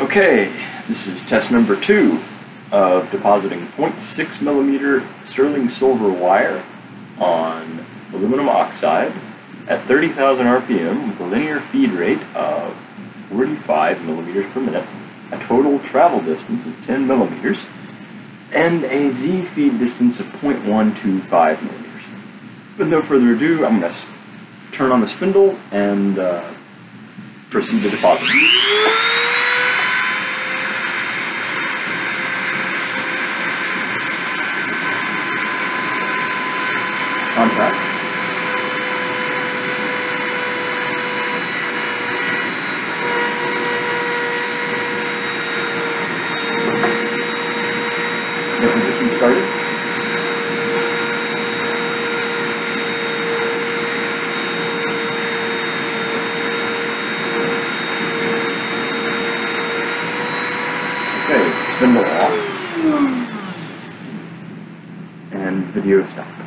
Okay, this is test number 2 of depositing 0.6 millimeter sterling silver wire on aluminum oxide at 30,000 RPM with a linear feed rate of 45 millimeters per minute, a total travel distance of 10 millimeters, and a Z feed distance of 0.125 millimeters. With no further ado, I'm going to turn on the spindle and proceed to deposit. Contact. Deposition started. Okay, spindle off. And video stop.